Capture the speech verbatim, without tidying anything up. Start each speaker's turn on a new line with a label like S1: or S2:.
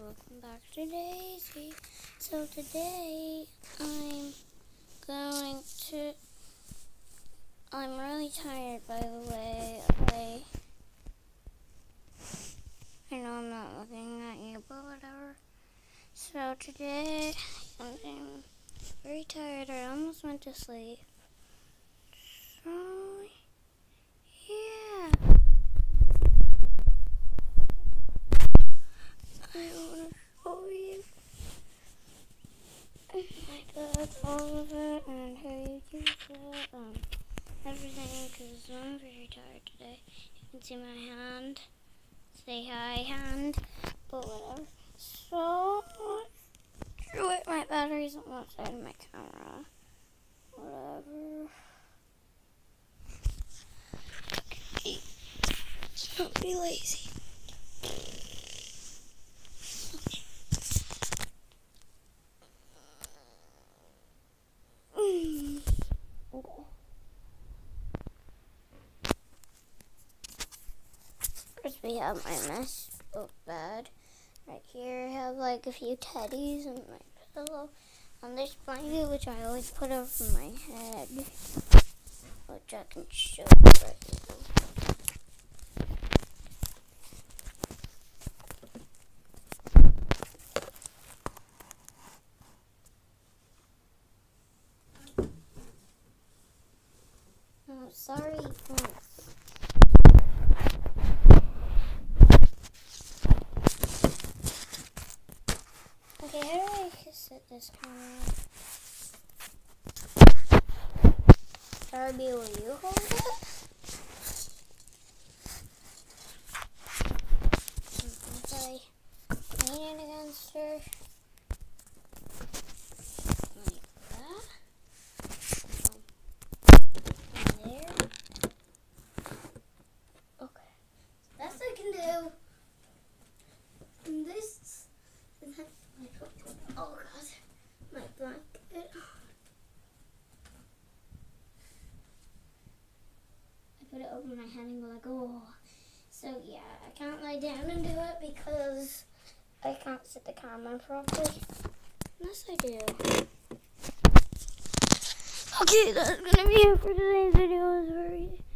S1: welcome back to Daisy. So today I'm going to, I'm really tired by the way. I, I know I'm not looking at you, but whatever. So today I'm very tired. I almost went to sleep. So yeah. I want to show you my bag, all of it, and how you use it, um, everything, because I'm very tired today. You can see my hand. Say hi, hand, but whatever. So, wait, my battery's almost out of my camera. Whatever. Okay. Don't be lazy. Okay. First we have my mess book bed. Right here I have like a few teddies and my pillow. On this blanket, which I always put over my head, which I can show you right now. Oh, sorry, thanks. Okay, how do I set this camera? Darby, will you hold it? If I lean it against her, like that. And there. Okay, that's what I can do. And this, and then, oh god, my blanket. I put it over my head and go like, oh. So yeah, I can't lie down and do it because I can't set the camera properly. Unless I do. Okay, that's gonna be it for today's video. It was very